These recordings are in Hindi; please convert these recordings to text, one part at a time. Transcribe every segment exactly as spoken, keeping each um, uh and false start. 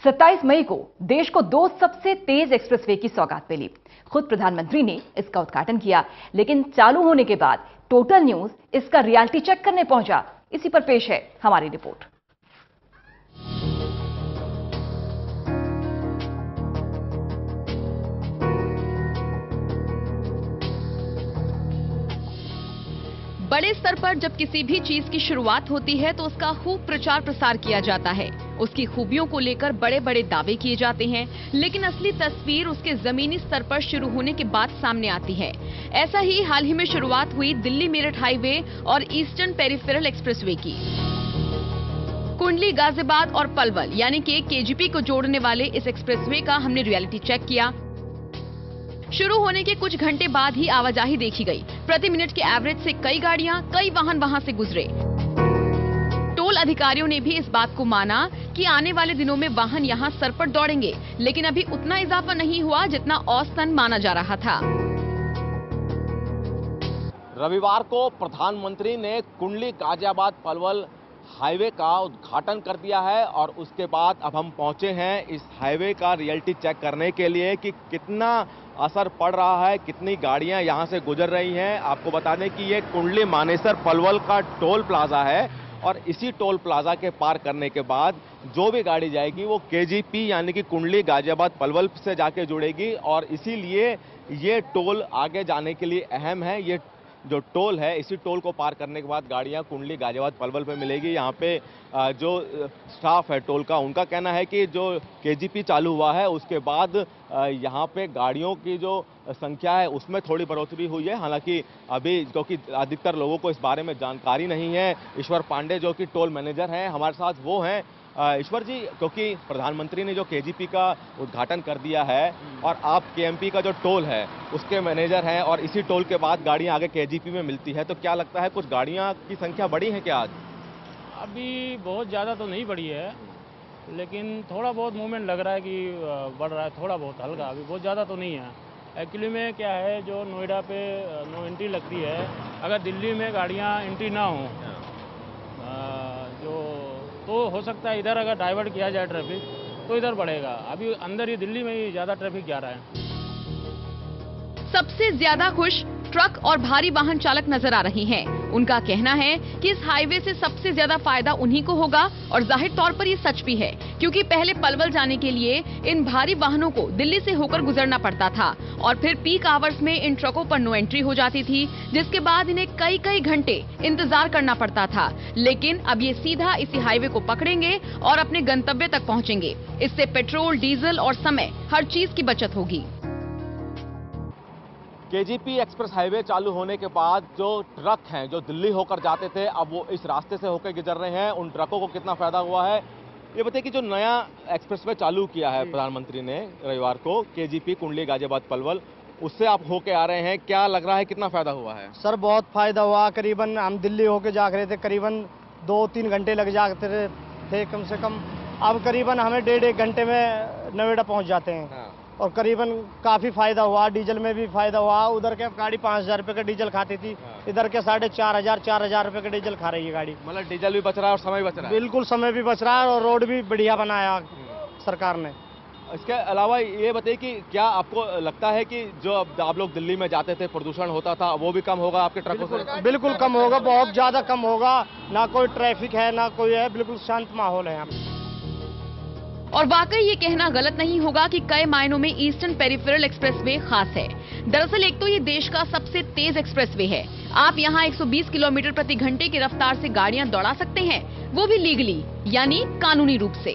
सत्ताईस मई को देश को दो सबसे तेज एक्सप्रेसवे की सौगात मिली। खुद प्रधानमंत्री ने इसका उद्घाटन किया, लेकिन चालू होने के बाद टोटल न्यूज इसका रियलिटी चेक करने पहुंचा। इसी पर पेश है हमारी रिपोर्ट। बड़े स्तर पर जब किसी भी चीज की शुरुआत होती है तो उसका खूब प्रचार प्रसार किया जाता है। उसकी खूबियों को लेकर बड़े बड़े दावे किए जाते हैं, लेकिन असली तस्वीर उसके जमीनी स्तर पर शुरू होने के बाद सामने आती है। ऐसा ही हाल ही में शुरुआत हुई दिल्ली मेरठ हाईवे और ईस्टर्न पेरिफेरल एक्सप्रेसवे की। कुंडली, गाजियाबाद और पलवल यानी कि केजीपी को जोड़ने वाले इस एक्सप्रेसवे का हमने रियलिटी चेक किया। शुरू होने के कुछ घंटे बाद ही आवाजाही देखी गई। प्रति मिनट के एवरेज से कई गाड़ियां, कई वाहन वहां से गुजरे। टोल अधिकारियों ने भी इस बात को माना कि आने वाले दिनों में वाहन यहां सर पर दौड़ेंगे, लेकिन अभी उतना इजाफा नहीं हुआ जितना औसतन माना जा रहा था। रविवार को प्रधानमंत्री ने कुंडली गाजियाबाद पलवल हाईवे का उद्घाटन कर दिया है और उसके बाद अब हम पहुंचे हैं इस हाईवे का रियलिटी चेक करने के लिए कि कितना असर पड़ रहा है, कितनी गाड़ियां यहां से गुजर रही हैं। आपको बता दें कि ये कुंडली मानेसर पलवल का टोल प्लाजा है और इसी टोल प्लाजा के पार करने के बाद जो भी गाड़ी जाएगी वो केजीपी यानी कि कुंडली गाजियाबाद पलवल से जाके जुड़ेगी और इसीलिए ये टोल आगे जाने के लिए अहम है। ये जो टोल है, इसी टोल को पार करने के बाद गाड़ियां कुंडली गाजियाबाद पलवल पे मिलेगी। यहाँ पे जो स्टाफ है टोल का, उनका कहना है कि जो केजीपी चालू हुआ है उसके बाद यहाँ पे गाड़ियों की जो संख्या है उसमें थोड़ी बढ़ोतरी हुई है। हालांकि अभी क्योंकि अधिकतर लोगों को इस बारे में जानकारी नहीं है। ईश्वर पांडे जो कि टोल मैनेजर हैं हमारे साथ, वो हैं। ईश्वर जी, क्योंकि प्रधानमंत्री ने जो केजीपी का उद्घाटन कर दिया है और आप केएमपी का जो टोल है उसके मैनेजर हैं और इसी टोल के बाद गाड़ियां आगे केजीपी में मिलती है, तो क्या लगता है कुछ गाड़ियां की संख्या बढ़ी है क्या आज? अभी बहुत ज़्यादा तो नहीं बढ़ी है, लेकिन थोड़ा बहुत मूवमेंट लग रहा है कि बढ़ रहा है, थोड़ा बहुत हल्का, अभी बहुत ज़्यादा तो नहीं है। एक्चुअली में क्या है, जो नोएडा पे नो एंट्री लगती है, अगर दिल्ली में गाड़ियाँ एंट्री ना हो जो तो हो सकता है इधर अगर डाइवर्ट किया जाए ट्रैफिक तो इधर बढ़ेगा। अभी अंदर ही दिल्ली में ही ज़्यादा ट्रैफिक जा रहा है। सबसे ज्यादा खुश ट्रक और भारी वाहन चालक नजर आ रहे हैं। उनका कहना है कि इस हाईवे से सबसे ज्यादा फायदा उन्हीं को होगा और जाहिर तौर पर ये सच भी है, क्योंकि पहले पलवल जाने के लिए इन भारी वाहनों को दिल्ली से होकर गुजरना पड़ता था और फिर पीक आवर्स में इन ट्रकों पर नो एंट्री हो जाती थी, जिसके बाद इन्हें कई कई घंटे इंतजार करना पड़ता था। लेकिन अब ये सीधा इसी हाईवे को पकड़ेंगे और अपने गंतव्य तक पहुँचेंगे। इससे पेट्रोल, डीजल और समय, हर चीज की बचत होगी। केजीपी एक्सप्रेस हाईवे चालू होने के बाद जो ट्रक हैं जो दिल्ली होकर जाते थे, अब वो इस रास्ते से होकर गुजर रहे हैं। उन ट्रकों को कितना फायदा हुआ है ये बताइए कि जो नया एक्सप्रेसवे चालू किया है प्रधानमंत्री ने रविवार को, केजीपी कुंडली गाजियाबाद पलवल, उससे आप होके आ रहे हैं, क्या लग रहा है कितना फायदा हुआ है? सर बहुत फायदा हुआ। करीबन हम दिल्ली होके जा रहे थे, करीबन दो तीन घंटे लग जाते थे कम से कम। अब करीबन हमें डेढ़ एक घंटे में नोएडा पहुंच जाते हैं। हाँ। और करीबन काफी फायदा हुआ, डीजल में भी फायदा हुआ। उधर के गाड़ी पाँच हजार रुपए का डीजल खाती थी, इधर के साढ़े चार हजार चार हजार रुपए का डीजल खा रही है गाड़ी। मतलब डीजल भी बच रहा है और समय बच रहा है। बिल्कुल समय भी बच रहा है और रोड भी बढ़िया बनाया सरकार ने। इसके अलावा ये बताइए कि क्या आपको लगता है कि जो आप लोग दिल्ली में जाते थे प्रदूषण होता था, वो भी कम होगा आपके ट्रकों से? बिल्कुल कम होगा, बहुत ज्यादा कम होगा। ना कोई ट्रैफिक है ना कोई है, बिल्कुल शांत माहौल है यहाँ पे। और वाकई ये कहना गलत नहीं होगा कि कई मायनों में ईस्टर्न पेरिफेरल एक्सप्रेसवे खास है। दरअसल एक तो ये देश का सबसे तेज एक्सप्रेसवे है। आप यहाँ एक सौ बीस किलोमीटर प्रति घंटे की रफ्तार से गाड़ियां दौड़ा सकते हैं, वो भी लीगली यानी कानूनी रूप से।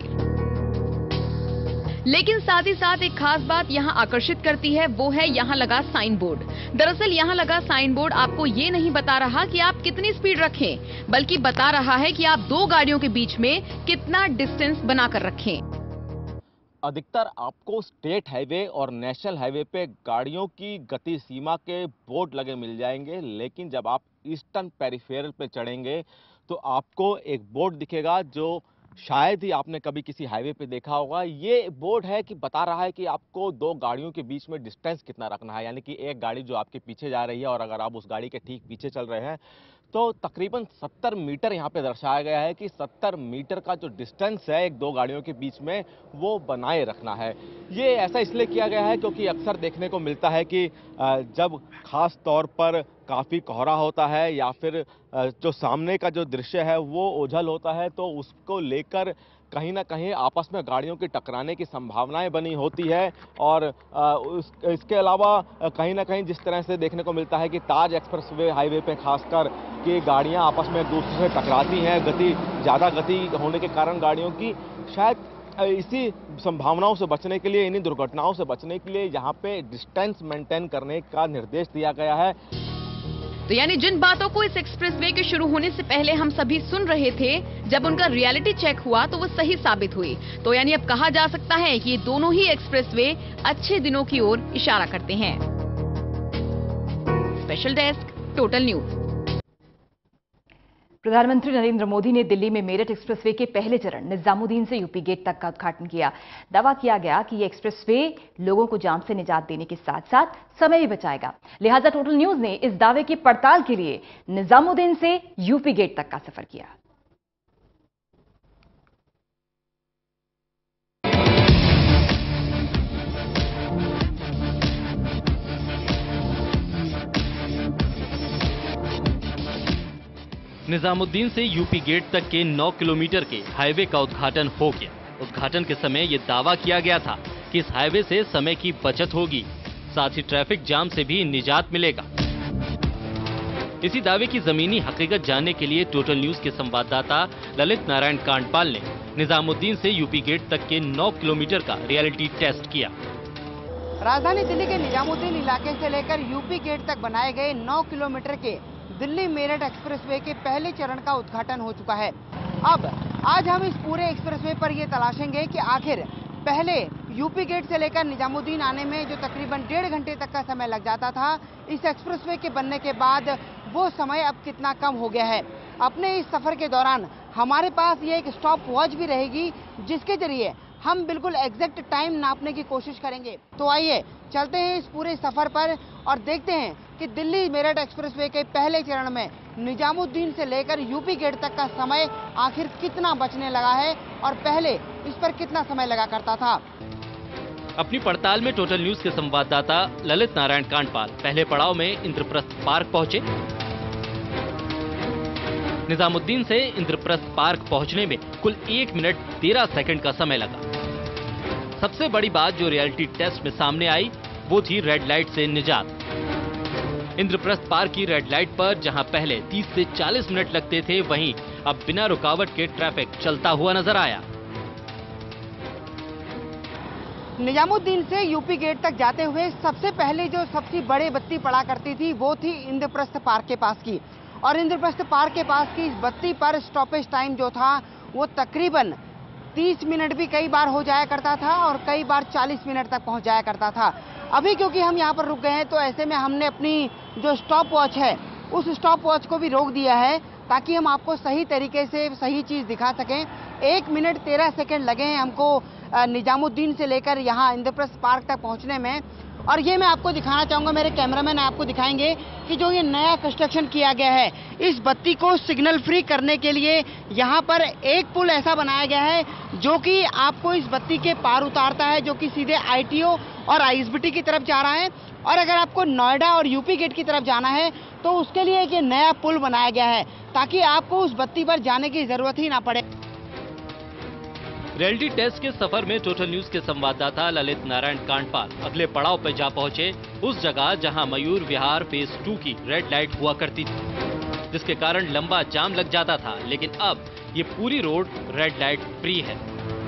लेकिन साथ ही साथ एक खास बात यहाँ आकर्षित करती है, वो है यहाँ लगा साइन बोर्ड। दरअसल यहाँ लगा साइन बोर्ड आपको ये नहीं बता रहा कि आप कितनी स्पीड रखें, बल्कि बता रहा है कि आप दो गाड़ियों के बीच में कितना डिस्टेंस बनाकर रखें। अधिकतर आपको स्टेट हाईवे और नेशनल हाईवे पे गाड़ियों की गति सीमा के बोर्ड लगे मिल जाएंगे, लेकिन जब आप ईस्टर्न पेरिफेरल पे चढ़ेंगे तो आपको एक बोर्ड दिखेगा जो शायद ही आपने कभी किसी हाईवे पे देखा होगा। ये बोर्ड है कि बता रहा है कि आपको दो गाड़ियों के बीच में डिस्टेंस कितना रखना है, यानी कि एक गाड़ी जो आपके पीछे जा रही है और अगर आप उस गाड़ी के ठीक पीछे चल रहे हैं तो तकरीबन सत्तर मीटर यहाँ पे दर्शाया गया है कि सत्तर मीटर का जो डिस्टेंस है एक दो गाड़ियों के बीच में वो बनाए रखना है। ये ऐसा इसलिए किया गया है क्योंकि अक्सर देखने को मिलता है कि जब खास तौर पर काफ़ी कोहरा होता है या फिर जो सामने का जो दृश्य है वो ओझल होता है तो उसको लेकर कहीं ना कहीं आपस में गाड़ियों की टकराने की संभावनाएं बनी होती है। और उस इसके अलावा कहीं ना कहीं जिस तरह से देखने को मिलता है कि ताज एक्सप्रेसवे हाईवे पे खासकर कि गाड़ियां आपस में एक दूसरे से टकराती हैं, गति ज़्यादा गति होने के कारण गाड़ियों की, शायद इसी संभावनाओं से बचने के लिए, इन्हीं दुर्घटनाओं से बचने के लिए यहाँ पे डिस्टेंस मेंटेन करने का निर्देश दिया गया है। तो यानी जिन बातों को इस एक्सप्रेसवे के शुरू होने से पहले हम सभी सुन रहे थे, जब उनका रियलिटी चेक हुआ तो वो सही साबित हुई। तो यानी अब कहा जा सकता है कि ये दोनों ही एक्सप्रेसवे अच्छे दिनों की ओर इशारा करते हैं। Special desk, total news. प्रधानमंत्री नरेंद्र मोदी ने दिल्ली में मेरठ एक्सप्रेसवे के पहले चरण निजामुद्दीन से यूपी गेट तक का उद्घाटन किया। दावा किया गया कि ये एक्सप्रेसवे लोगों को जाम से निजात देने के साथ साथ समय भी बचाएगा। लिहाजा टोटल न्यूज ने इस दावे की पड़ताल के लिए निजामुद्दीन से यूपी गेट तक का सफर किया। निजामुद्दीन से यूपी गेट तक के नौ किलोमीटर के हाईवे का उद्घाटन हो गया। उद्घाटन के समय ये दावा किया गया था कि इस हाईवे से समय की बचत होगी, साथ ही ट्रैफिक जाम से भी निजात मिलेगा। इसी दावे की जमीनी हकीकत जानने के लिए टोटल न्यूज के संवाददाता ललित नारायण कांडपाल ने निजामुद्दीन से यूपी गेट तक के नौ किलोमीटर का रियलिटी टेस्ट किया। राजधानी दिल्ली के निजामुद्दीन इलाके से लेकर यूपी गेट तक बनाए गए नौ किलोमीटर के दिल्ली मेरठ एक्सप्रेसवे के पहले चरण का उद्घाटन हो चुका है। अब आज हम इस पूरे एक्सप्रेसवे पर ये तलाशेंगे कि आखिर पहले यूपी गेट से लेकर निजामुद्दीन आने में जो तकरीबन डेढ़ घंटे तक का समय लग जाता था, इस एक्सप्रेसवे के बनने के बाद वो समय अब कितना कम हो गया है। अपने इस सफर के दौरान हमारे पास ये एक स्टॉप वॉच भी रहेगी जिसके जरिए हम बिल्कुल एग्जैक्ट टाइम नापने की कोशिश करेंगे। तो आइए चलते हैं इस पूरे सफर पर और देखते हैं कि दिल्ली मेरठ एक्सप्रेसवे के पहले चरण में निजामुद्दीन से लेकर यूपी गेट तक का समय आखिर कितना बचने लगा है और पहले इस पर कितना समय लगा करता था। अपनी पड़ताल में टोटल न्यूज के संवाददाता ललित नारायण कांडपाल पहले पड़ाव में इंद्रप्रस्थ पार्क पहुंचे। निजामुद्दीन से इंद्रप्रस्थ पार्क पहुंचने में कुल एक मिनट तेरह सेकंड का समय लगा। सबसे बड़ी बात जो रियलिटी टेस्ट में सामने आई वो थी रेड लाइट से निजात। इंद्रप्रस्थ पार्क की रेड लाइट पर जहां पहले तीस से चालीस मिनट लगते थे, वहीं अब बिना रुकावट के ट्रैफिक चलता हुआ नजर आया। निजामुद्दीन से यूपी गेट तक जाते हुए सबसे पहले जो सबसे बड़ी बत्ती पड़ा करती थी वो थी इंद्रप्रस्थ पार्क के पास की, और इंद्रप्रस्थ पार्क के पास की इस बत्ती पर स्टॉपेज टाइम जो था वो तकरीबन तीस मिनट भी कई बार हो जाया करता था और कई बार चालीस मिनट तक पहुंच जाया करता था। अभी क्योंकि हम यहाँ पर रुक गए हैं तो ऐसे में हमने अपनी जो स्टॉप वॉच है उस स्टॉप वॉच को भी रोक दिया है ताकि हम आपको सही तरीके से सही चीज़ दिखा सकें। एक मिनट तेरह सेकेंड लगे हैं हमको निजामुद्दीन से लेकर यहाँ इंद्रप्रस्थ पार्क तक पहुँचने में। और ये मैं आपको दिखाना चाहूँगा, मेरे कैमरामैन आपको दिखाएंगे कि जो ये नया कंस्ट्रक्शन किया गया है, इस बत्ती को सिग्नल फ्री करने के लिए यहाँ पर एक पुल ऐसा बनाया गया है जो कि आपको इस बत्ती के पार उतारता है, जो कि सीधे आईटीओ और आईएसबीटी की तरफ जा रहा है। और अगर आपको नोएडा और यूपी गेट की तरफ जाना है तो उसके लिए एक नया पुल बनाया गया है ताकि आपको उस बत्ती पर जाने की जरूरत ही ना पड़े। रियलिटी टेस्ट के सफर में टोटल न्यूज के संवाददाता ललित नारायण कांडपाल अगले पड़ाव पर जा पहुंचे, उस जगह जहां मयूर विहार फेज टू की रेड लाइट हुआ करती थी, जिसके कारण लंबा जाम लग जाता था। लेकिन अब ये पूरी रोड रेड लाइट फ्री है।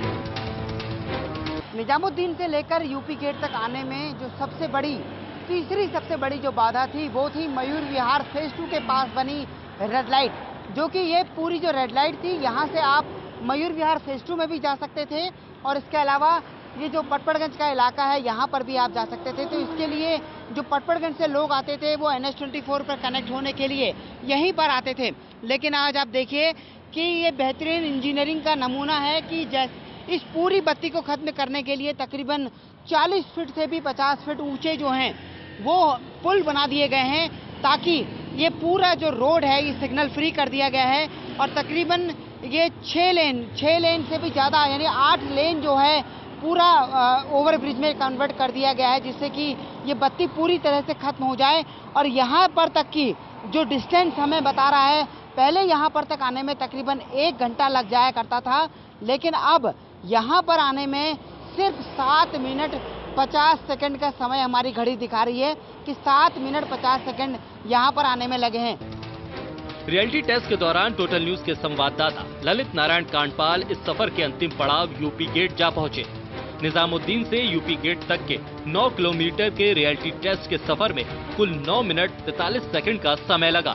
निजामुद्दीन से लेकर यूपी गेट तक आने में जो सबसे बड़ी तीसरी सबसे बड़ी जो बाधा थी वो थी मयूर विहार फेज टू के पास बनी रेड लाइट, जो कि ये पूरी जो रेड लाइट थी यहाँ से आप मयूर विहार फेज टू में भी जा सकते थे और इसके अलावा ये जो पटपड़गंज का इलाका है यहाँ पर भी आप जा सकते थे। तो इसके लिए जो पटपड़गंज से लोग आते थे वो एन एच ट्वेंटी फोर पर कनेक्ट होने के लिए यहीं पर आते थे। लेकिन आज आप देखिए कि ये बेहतरीन इंजीनियरिंग का नमूना है कि इस पूरी बत्ती को खत्म करने के लिए तकरीबन चालीस फीट से भी पचास फीट ऊंचे जो हैं वो पुल बना दिए गए हैं ताकि ये पूरा जो रोड है ये सिग्नल फ्री कर दिया गया है और तकरीबन ये छः लेन छः लेन से भी ज़्यादा यानी आठ लेन जो है पूरा ओवर ब्रिज में कन्वर्ट कर दिया गया है, जिससे कि ये बत्ती पूरी तरह से खत्म हो जाए। और यहाँ पर तक की जो डिस्टेंस हमें बता रहा है, पहले यहाँ पर तक आने में तकरीबन एक घंटा लग जाया करता था, लेकिन अब यहाँ पर आने में सिर्फ सात मिनट पचास सेकंड का समय हमारी घड़ी दिखा रही है कि सात मिनट पचास सेकंड यहाँ पर आने में लगे हैं। रियलिटी टेस्ट के दौरान टोटल न्यूज के संवाददाता ललित नारायण कांडपाल इस सफर के अंतिम पड़ाव यूपी गेट जा पहुंचे। निजामुद्दीन से यूपी गेट तक के नौ किलोमीटर के रियलिटी टेस्ट के सफर में कुल नौ मिनट तैतालीस सेकंड का समय लगा।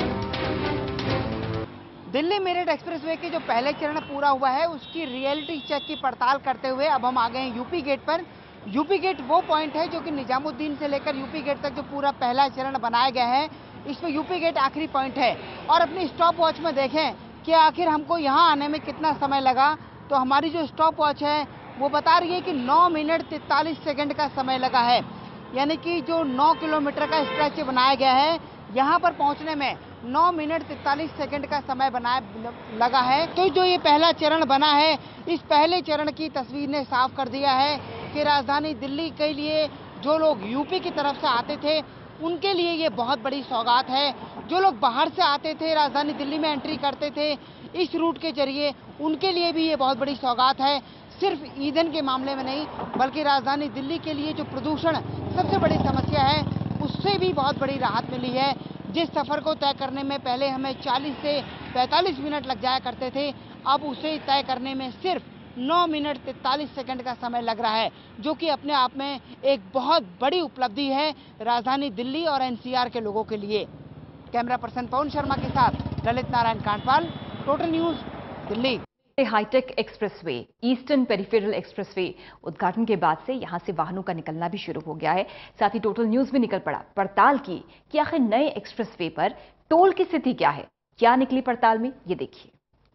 दिल्ली मेरठ एक्सप्रेसवे के जो पहले चरण पूरा हुआ है उसकी रियलिटी चेक की पड़ताल करते हुए अब हम आ गए हैं यूपी गेट पर। यूपी गेट वो पॉइंट है जो कि निजामुद्दीन से लेकर यूपी गेट तक जो पूरा पहला चरण बनाया गया है, इसमें यूपी गेट आखिरी पॉइंट है। और अपनी स्टॉप वॉच में देखें कि आखिर हमको यहाँ आने में कितना समय लगा, तो हमारी जो स्टॉप वॉच है वो बता रही है कि नौ मिनट तैतालीस सेकंड का समय लगा है। यानी कि जो नौ किलोमीटर का स्ट्रेच बनाया गया है, यहाँ पर पहुँचने में नौ मिनट तैतालीस सेकंड का समय बनाया लगा है। तो जो ये पहला चरण बना है, इस पहले चरण की तस्वीर ने साफ कर दिया है कि राजधानी दिल्ली के लिए जो लोग यूपी की तरफ से आते थे उनके लिए ये बहुत बड़ी सौगात है। जो लोग बाहर से आते थे, राजधानी दिल्ली में एंट्री करते थे इस रूट के जरिए, उनके लिए भी ये बहुत बड़ी सौगात है। सिर्फ ईंधन के मामले में नहीं, बल्कि राजधानी दिल्ली के लिए जो प्रदूषण सबसे बड़ी समस्या है, उससे भी बहुत बड़ी राहत मिली है। जिस सफ़र को तय करने में पहले हमें चालीस से पैंतालीस मिनट लग जाया करते थे, अब उसे तय करने में सिर्फ नौ मिनट तैतालीस सेकंड का समय लग रहा है, जो कि अपने आप में एक बहुत बड़ी उपलब्धि है राजधानी दिल्ली और एनसीआर के लोगों के लिए। कैमरा पर्सन पवन शर्मा के साथ Lalit Narayan Kandpal, total news, Delhi. Hitech expressway, eastern peripheral expressway उद्घाटन के बाद से यहां से वाहनों का निकलना भी शुरू हो गया है। साथ ही टोटल न्यूज भी निकल पड़ा, पड़ताल की कि आखिर नए एक्सप्रेसवे पर टोल की स्थिति क्या है। क्या निकली पड़ताल में, ये देखिए।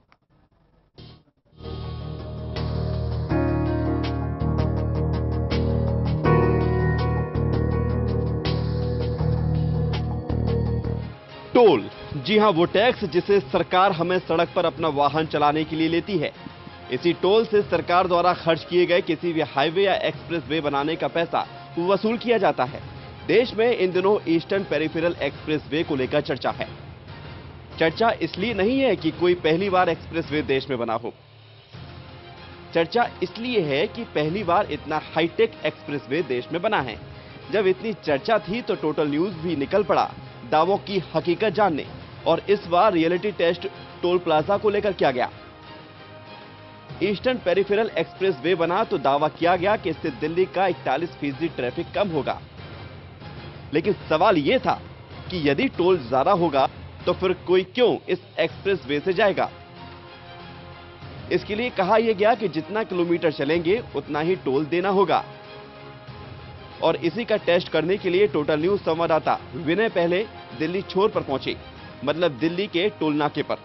टोल, जी हां, वो टैक्स जिसे सरकार हमें सड़क पर अपना वाहन चलाने के लिए लेती है। इसी टोल से सरकार द्वारा खर्च किए गए किसी भी हाईवे या एक्सप्रेसवे बनाने का पैसा वसूल किया जाता है। देश में इन दिनों ईस्टर्न पेरिफेरल एक्सप्रेसवे को लेकर चर्चा है। चर्चा इसलिए नहीं है कि कोई पहली बार एक्सप्रेसवे देश में बना हो, चर्चा इसलिए है कि पहली बार इतना हाईटेक एक्सप्रेसवे देश में बना है। जब इतनी चर्चा थी तो टोटल न्यूज भी निकल पड़ा दावों की हकीकत जानने, और इस बार रियलिटी टेस्ट टोल प्लाजा को लेकर किया गया। ईस्टर्न पेरिफेरल एक्सप्रेसवे बना तो दावा किया गया कि इससे दिल्ली का इकतालीस फीसदी ट्रैफिक कम होगा। लेकिन सवाल यह था कि यदि टोल ज्यादा होगा तो फिर कोई क्यों इस एक्सप्रेसवे से जाएगा। इसके लिए कहा यह गया कि जितना किलोमीटर चलेंगे उतना ही टोल देना होगा। और इसी का टेस्ट करने के लिए टोटल न्यूज संवाददाता विनय पहले दिल्ली छोर पर पहुंचे, मतलब दिल्ली के टोल नाके पर।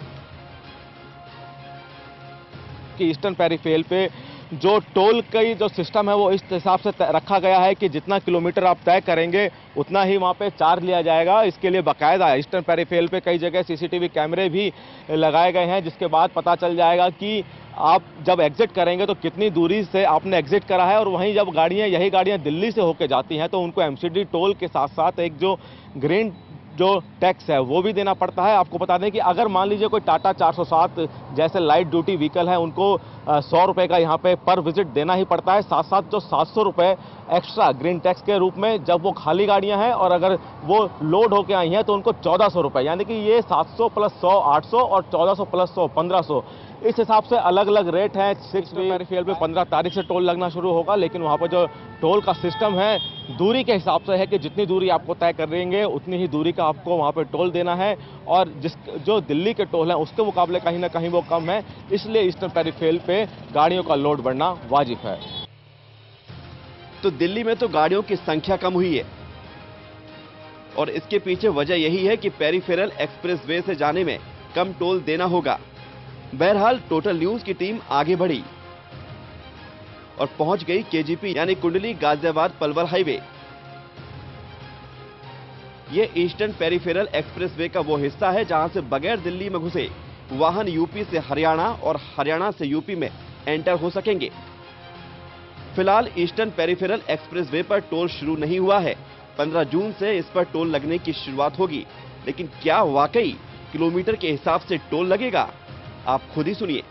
कि ईस्टर्न पेरिफेरल पे जो टोल का जो सिस्टम है वो इस हिसाब से रखा गया है कि जितना किलोमीटर आप तय करेंगे उतना ही वहाँ पे चार्ज लिया जाएगा। इसके लिए बाकायदा ईस्टर्न पेरिफेरल पे कई जगह सीसीटीवी कैमरे भी लगाए गए हैं, जिसके बाद पता चल जाएगा कि आप जब एग्जिट करेंगे तो कितनी दूरी से आपने एग्जिट करा है। और वहीं जब गाड़ियाँ यही गाड़ियाँ दिल्ली से होकर जाती हैं तो उनको एमसीडी टोल के साथ साथ एक जो ग्रीन जो टैक्स है वो भी देना पड़ता है। आपको बता दें कि अगर मान लीजिए कोई टाटा चार सौ सात जैसे लाइट ड्यूटी व्हीकल है उनको सौ रुपये का यहाँ पे पर विजिट देना ही पड़ता है। साथ साथ जो सात सौ रुपये एक्स्ट्रा ग्रीन टैक्स के रूप में जब वो खाली गाड़ियाँ हैं और अगर वो लोड होके आई हैं तो उनको चौदह सौ रुपये, यानी कि ये सात सौ प्लस सौ आठ सौ और चौदह सौ प्लस सौ पंद्रह सौ, इस हिसाब से अलग अलग रेट हैं। सिक्स पेरिफेरल पे पंद्रह तारीख से टोल लगना शुरू होगा, लेकिन वहाँ पर जो टोल का सिस्टम है दूरी के हिसाब से है कि जितनी दूरी आपको तय करेंगे उतनी ही दूरी का आपको वहाँ पे टोल देना है। और जिस जो दिल्ली के टोल हैं उसके मुकाबले कहीं ना कहीं वो कम है, इसलिए ईस्टर्न पेरिफेरल पे गाड़ियों का लोड बढ़ना वाजिब है। तो दिल्ली में तो गाड़ियों की संख्या कम हुई है और इसके पीछे वजह यही है कि पेरिफेरल एक्सप्रेसवे से जाने में कम टोल देना होगा। बहरहाल टोटल न्यूज की टीम आगे बढ़ी और पहुंच गई केजीपी यानी कुंडली गाजियाबाद पलवल हाईवे। ये ईस्टर्न पेरिफेरल एक्सप्रेसवे का वो हिस्सा है जहां से बगैर दिल्ली में घुसे वाहन यूपी से हरियाणा और हरियाणा से यूपी में एंटर हो सकेंगे। फिलहाल ईस्टर्न पेरिफेरल एक्सप्रेसवे पर टोल शुरू नहीं हुआ है। पंद्रह जून से इस पर टोल लगने की शुरुआत होगी, लेकिन क्या वाकई किलोमीटर के हिसाब से टोल लगेगा? आप खुद ही सुनिए।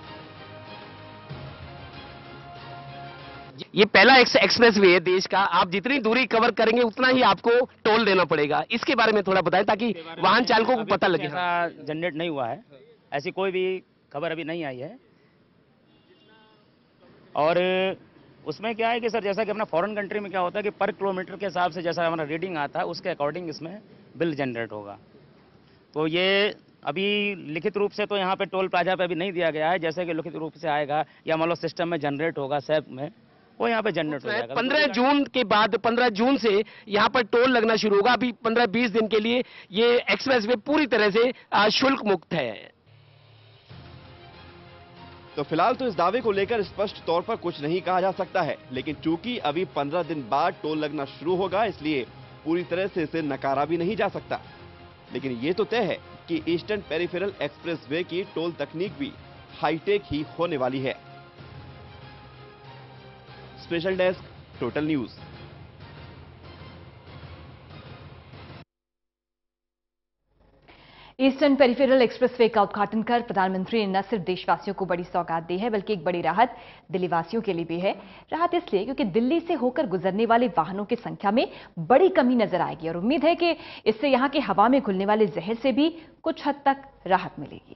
ये पहला एक्सप्रेस वे है देश का। आप जितनी दूरी कवर करेंगे उतना ही आपको टोल देना पड़ेगा। इसके बारे में थोड़ा बताएं ताकि वाहन चालकों को पता लगे। ऐसा जनरेट नहीं हुआ है, ऐसी कोई भी खबर अभी नहीं आई है। और उसमें क्या है कि सर, जैसा कि अपना फॉरेन कंट्री में क्या होता है कि पर किलोमीटर के हिसाब से जैसा हमारा रीडिंग आता है उसके अकॉर्डिंग इसमें बिल जनरेट होगा। तो ये अभी लिखित रूप से तो यहाँ पे टोल प्लाजा पे अभी नहीं दिया गया है। जैसे कि लिखित रूप से आएगा या मान लो सिस्टम में जनरेट होगा सैप में, वो यहाँ पे जनरेट हो जाएगा। पंद्रह जून के बाद पंद्रह जून से यहाँ पर टोल लगना शुरू होगा। अभी पंद्रह बीस दिन के लिए ये एक्सप्रेस वे पूरी तरह से शुल्क मुक्त है। तो फिलहाल तो इस दावे को लेकर स्पष्ट तौर पर कुछ नहीं कहा जा सकता है, लेकिन चूंकि अभी पंद्रह दिन बाद टोल लगना शुरू होगा इसलिए पूरी तरह से इसे नकारा भी नहीं जा सकता। लेकिन ये तो तय है कि ईस्टर्न पेरिफेरल एक्सप्रेसवे की टोल तकनीक भी हाईटेक ही होने वाली है। Special desk, total news. Eastern peripheral expressway का उद्घाटन कर प्रधानमंत्री ने न सिर्फ देशवासियों को बड़ी सौगात दी है बल्कि एक बड़ी राहत दिल्ली वासियों के लिए भी है। राहत इसलिए क्योंकि दिल्ली से होकर गुजरने वाले वाहनों की संख्या में बड़ी कमी नजर आएगी और उम्मीद है कि इससे यहां के हवा में घुलने वाले जहर से भी कुछ हद तक राहत मिलेगी।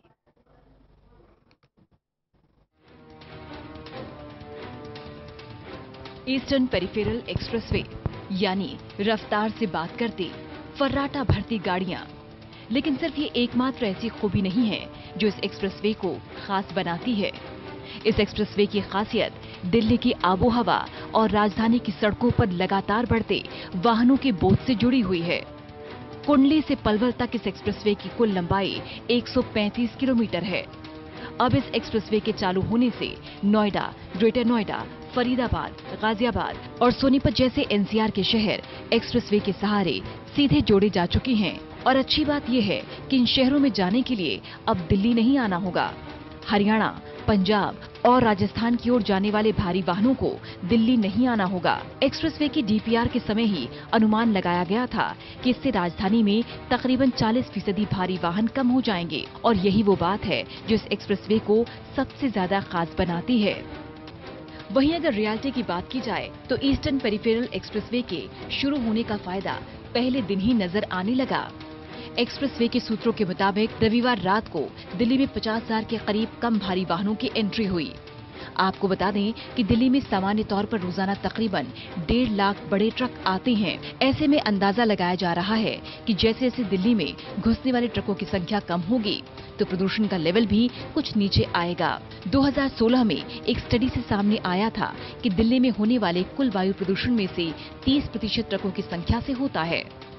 ईस्टर्न पेरिफेरल एक्सप्रेसवे यानी रफ्तार से बात करती फर्राटा भरती गाड़ियां, लेकिन सिर्फ ये एकमात्र ऐसी खूबी नहीं है जो इस एक्सप्रेसवे को खास बनाती है। इस एक्सप्रेसवे की खासियत दिल्ली की आबोहवा और राजधानी की सड़कों पर लगातार बढ़ते वाहनों के बोझ से जुड़ी हुई है। कुंडली से पलवल तक इस एक्सप्रेसवे की कुल लंबाई एक सौ पैंतीस किलोमीटर है। अब इस एक्सप्रेसवे के चालू होने से नोएडा, ग्रेटर नोएडा, फरीदाबाद, गाजियाबाद और सोनीपत जैसे एनसीआर के शहर एक्सप्रेसवे के सहारे सीधे जोड़े जा चुके हैं। और अच्छी बात यह है कि इन शहरों में जाने के लिए अब दिल्ली नहीं आना होगा। हरियाणा, पंजाब और राजस्थान की ओर जाने वाले भारी वाहनों को दिल्ली नहीं आना होगा। एक्सप्रेसवे की डीपीआर के समय ही अनुमान लगाया गया था कि इससे राजधानी में तकरीबन चालीस फीसदी भारी वाहन कम हो जाएंगे और यही वो बात है जो इस एक्सप्रेसवे को सबसे ज्यादा खास बनाती है। वहीं अगर रियलिटी की बात की जाए तो ईस्टर्न पेरिफेरल एक्सप्रेसवे के शुरू होने का फायदा पहले दिन ही नजर आने लगा। एक्सप्रेसवे के सूत्रों के मुताबिक रविवार रात को दिल्ली में पचास हजार के करीब कम भारी वाहनों की एंट्री हुई। आपको बता दें कि दिल्ली में सामान्य तौर पर रोजाना तकरीबन डेढ़ लाख बड़े ट्रक आते हैं। ऐसे में अंदाजा लगाया जा रहा है कि जैसे जैसे दिल्ली में घुसने वाले ट्रकों की संख्या कम होगी तो प्रदूषण का लेवल भी कुछ नीचे आएगा। दो हज़ार सोलह में एक स्टडी से सामने आया था कि दिल्ली में होने वाले कुल वायु प्रदूषण में से तीस प्रतिशत ट्रकों की संख्या से होता है।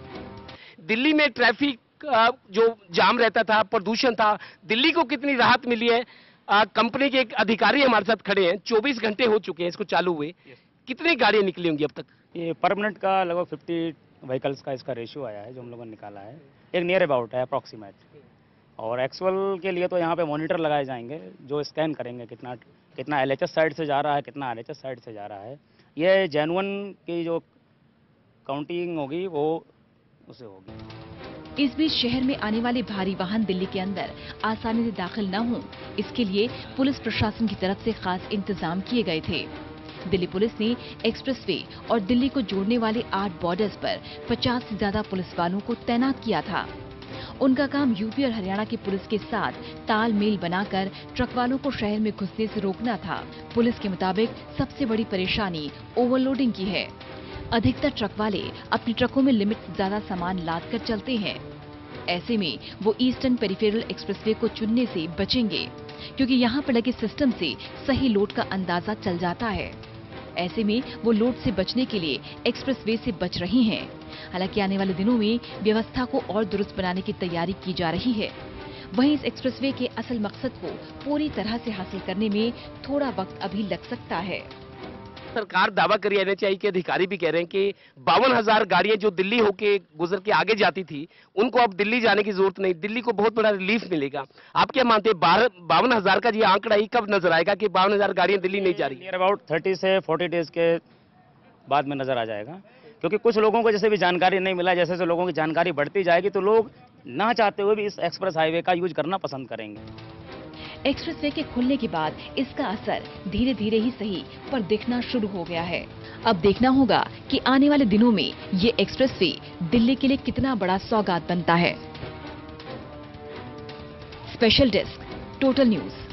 दिल्ली में ट्रैफिक जो जाम रहता था, प्रदूषण था, दिल्ली को कितनी राहत मिली है। आ, कंपनी के एक अधिकारी हमारे साथ खड़े हैं। चौबीस घंटे हो चुके हैं इसको चालू हुए। कितनी गाड़ियां निकली होंगी अब तक? ये परमानेंट का लगभग पचास व्हीकल्स का इसका रेशियो आया है जो हम लोगों ने निकाला है। एक नियर अबाउट है अप्रॉक्सीमेट। और एक्चुअल के लिए तो यहाँ पे मॉनिटर लगाए जाएंगे जो स्कैन करेंगे कितना कितना एलएचएस साइड से जा रहा है, कितना आरएचएस साइड से जा रहा है। ये जेन्युइन की जो काउंटिंग होगी वो उसे होगी। इस बीच शहर में आने वाले भारी वाहन दिल्ली के अंदर आसानी से दाखिल न हों, इसके लिए पुलिस प्रशासन की तरफ से खास इंतजाम किए गए थे। दिल्ली पुलिस ने एक्सप्रेसवे और दिल्ली को जोड़ने वाले आठ बॉर्डर्स पर पचास से ज्यादा पुलिस वालों को तैनात किया था। उनका काम यूपी और हरियाणा की पुलिस के साथ तालमेल बनाकर ट्रक वालों को शहर में घुसने से रोकना था। पुलिस के मुताबिक सबसे बड़ी परेशानी ओवरलोडिंग की है। अधिकतर ट्रक वाले अपने ट्रकों में लिमिट से ज्यादा सामान लाद कर चलते हैं। ऐसे में वो ईस्टर्न पेरिफेरल एक्सप्रेसवे को चुनने से बचेंगे क्योंकि यहाँ पर लगे सिस्टम से सही लोड का अंदाजा चल जाता है। ऐसे में वो लोड से बचने के लिए एक्सप्रेसवे से बच रही हैं। हालांकि आने वाले दिनों में व्यवस्था को और दुरुस्त बनाने की तैयारी की जा रही है। वहीं इस एक्सप्रेसवे के असल मकसद को पूरी तरह से हासिल करने में थोड़ा वक्त अभी लग सकता है। सरकार दावा करी, एनएचएआई के अधिकारी भी कह रहे हैं कि बावन हजार गाड़ियां जो दिल्ली होके गुजर के आगे जाती थी, उनको अब दिल्ली जाने की जरूरत नहीं, दिल्ली को बहुत बड़ा रिलीफ मिलेगा। आप क्या मानते हैं बावन हजार का ये आंकड़ा ही कब नजर आएगा कि बावन हजार गाड़ियां दिल्ली नहीं जा रही? नियर अबाउट थर्टी से फोर्टी डेज के बाद में नजर आ जाएगा, क्योंकि कुछ लोगों को जैसे भी जानकारी नहीं मिला, जैसे जैसे लोगों की जानकारी बढ़ती जाएगी तो लोग ना चाहते हुए भी इस एक्सप्रेस हाईवे का यूज करना पसंद करेंगे। एक्सप्रेसवे के खुलने के बाद इसका असर धीरे धीरे ही सही पर दिखना शुरू हो गया है। अब देखना होगा कि आने वाले दिनों में ये एक्सप्रेसवे दिल्ली के लिए कितना बड़ा सौगात बनता है। Special desk, total news.